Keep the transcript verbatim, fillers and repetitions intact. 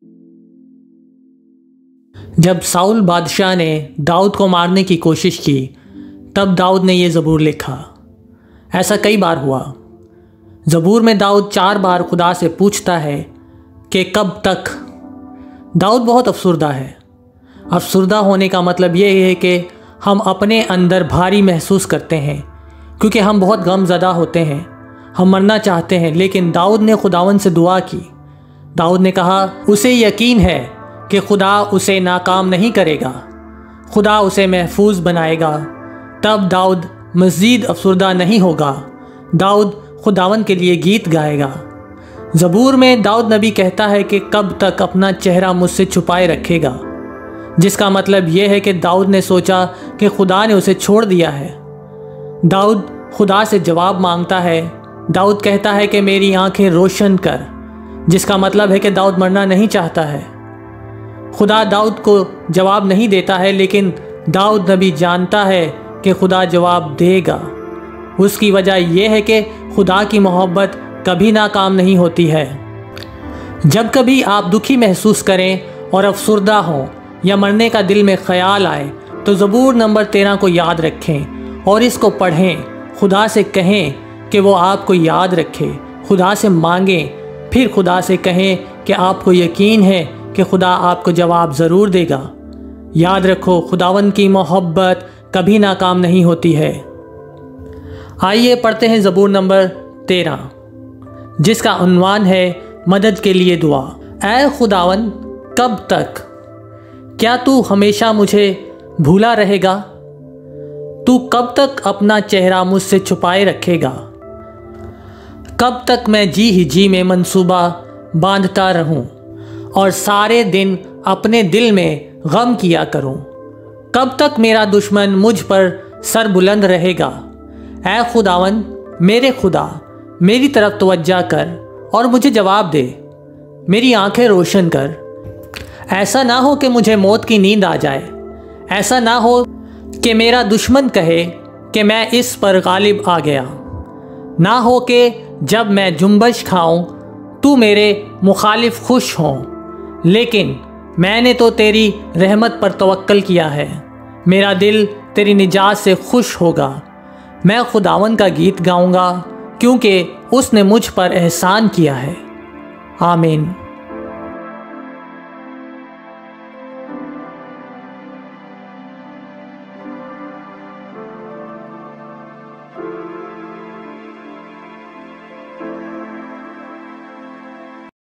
जब साउल बादशाह ने दाऊद को मारने की कोशिश की, तब दाऊद ने ये ज़बूर लिखा। ऐसा कई बार हुआ। ज़बूर में दाऊद चार बार खुदा से पूछता है कि कब तक। दाऊद बहुत अफसुर्दा है। अफसुर्दा होने का मतलब ये है कि हम अपने अंदर भारी महसूस करते हैं, क्योंकि हम बहुत गमज़दा होते हैं, हम मरना चाहते हैं। लेकिन दाऊद ने खुदावन से दुआ की। दाऊद ने कहा उसे यकीन है कि खुदा उसे नाकाम नहीं करेगा, खुदा उसे महफूज बनाएगा। तब दाऊद मज़ीद अफसुर्दा नहीं होगा। दाऊद खुदावन के लिए गीत गाएगा। ज़बूर में दाऊद नबी कहता है कि कब तक अपना चेहरा मुझसे छुपाए रखेगा, जिसका मतलब यह है कि दाऊद ने सोचा कि खुदा ने उसे छोड़ दिया है। दाऊद खुदा से जवाब मांगता है। दाऊद कहता है कि मेरी आंखें रोशन कर, जिसका मतलब है कि दाऊद मरना नहीं चाहता है। खुदा दाऊद को जवाब नहीं देता है, लेकिन दाऊद नबी जानता है कि खुदा जवाब देगा। उसकी वजह यह है कि खुदा की मोहब्बत कभी नाकाम नहीं होती है। जब कभी आप दुखी महसूस करें और अफसुर्दा हों या मरने का दिल में ख्याल आए, तो ज़बूर नंबर तेरह को याद रखें और इसको पढ़ें। खुदा से कहें कि वो आपको याद रखे। खुदा से मांगें, फिर खुदा से कहें कि आपको यकीन है कि खुदा आपको जवाब ज़रूर देगा। याद रखो, खुदावन की मोहब्बत कभी नाकाम नहीं होती है। आइए पढ़ते हैं ज़बूर नंबर तेरह, जिसका उन्वान है मदद के लिए दुआ। ऐ खुदावन, कब तक? क्या तू हमेशा मुझे भूला रहेगा? तू कब तक अपना चेहरा मुझसे छुपाए रखेगा? कब तक मैं जी ही जी में मंसूबा बांधता रहूं और सारे दिन अपने दिल में गम किया करूं? कब तक मेरा दुश्मन मुझ पर सर बुलंद रहेगा? ऐ खुदावन, मेरे खुदा, मेरी तरफ तवज्जा कर और मुझे जवाब दे। मेरी आंखें रोशन कर। ऐसा ना हो कि मुझे मौत की नींद आ जाए। ऐसा ना हो कि मेरा दुश्मन कहे कि मैं इस पर गालिब आ गया। ना हो कि जब मैं जुम्बश खाऊं तू मेरे मुखालिफ खुश हों। लेकिन मैंने तो तेरी रहमत पर तवक्कल किया है। मेरा दिल तेरी निजात से खुश होगा। मैं खुदावन का गीत गाऊंगा, क्योंकि उसने मुझ पर एहसान किया है। आमीन।